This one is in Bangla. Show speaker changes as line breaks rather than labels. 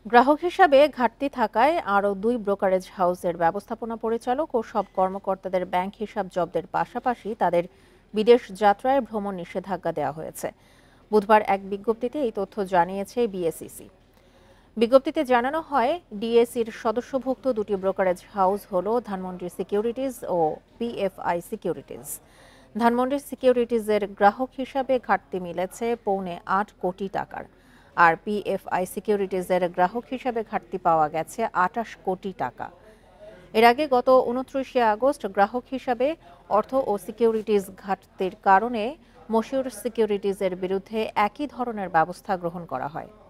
গ্রাহক হিসাবে ঘাটতি থাকায় আরও ২ ব্রোকারেজ হাউসের ব্যবস্থাপনা পরিচালক ও সব কর্মকর্তাদের ব্যাংক হিসাব জব্দের পাশাপাশি তাদের বিদেশ যাত্রায় ভ্রমণ নিষেধাজ্ঞা দেওয়া হয়েছে। বুধবার এক বিজ্ঞপ্তিতে এই তথ্য জানিয়েছে বিএসইসি। বিজ্ঞপ্তিতে জানানো হয়, ডিএসইর সদস্যভুক্ত দুটি ব্রোকারেজ হাউস হল ধানমন্ডি সিকিউরিটিজ ও পিএফআই সিকিউরিটিজ। ধানমন্ডি সিকিউরিটিজের গ্রাহক হিসাবে ঘাটতি মিলেছে পৌনে ৮ কোটি টাকার, আর পিএফআই সিকিউরিটিজের গ্রাহক হিসাবে ঘাটতি পাওয়া গেছে ২৮ কোটি টাকা। এর আগে গত ২৯শে আগস্ট গ্রাহক হিসাবে অর্থ ও সিকিউরিটিজ ঘাটতির কারণে মশিউর সিকিউরিটিজের বিরুদ্ধে একই ধরনের ব্যবস্থা গ্রহণ করা হয়।